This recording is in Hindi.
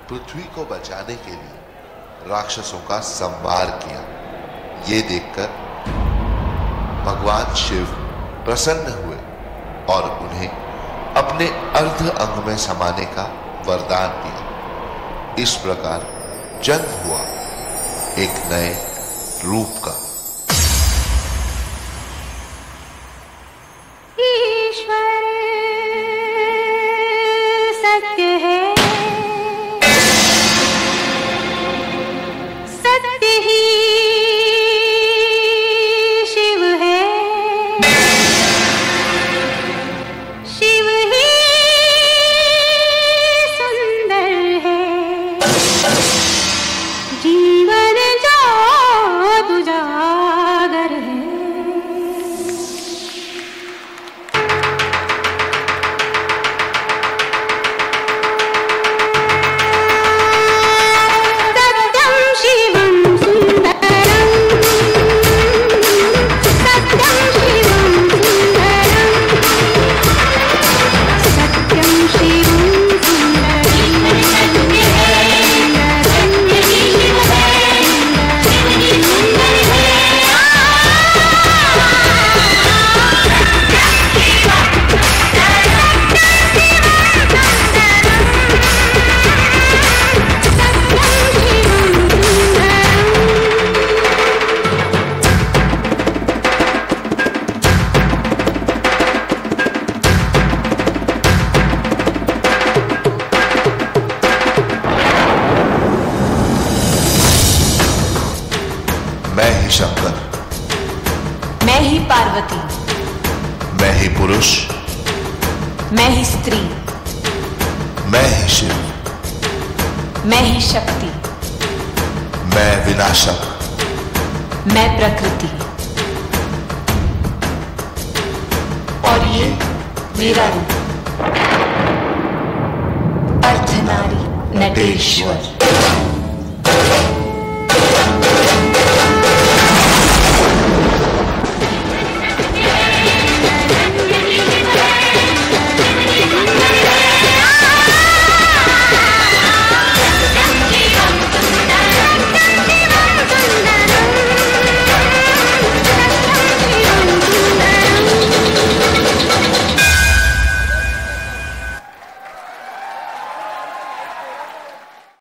पृथ्वी को बचाने के लिए राक्षसों का संहार किया। ये देखकर भगवान शिव प्रसन्न हुए और उन्हें अपने अर्ध अंग में समाने का वरदान दिया। इस प्रकार जन्म हुआ एक नए रूप का। ईश्वर सत्य है, सत्य ही शिव है, शिव ही सुंदर है, जीवन जो उजागर है। मैं ही शंकर, मैं ही पार्वती, मैं ही पुरुष, मैं ही स्त्री, मैं ही शिव, मैं ही शक्ति, मैं विनाशक, मैं प्रकृति, और ये मेरा रूप अर्धनारी नटेश्वर।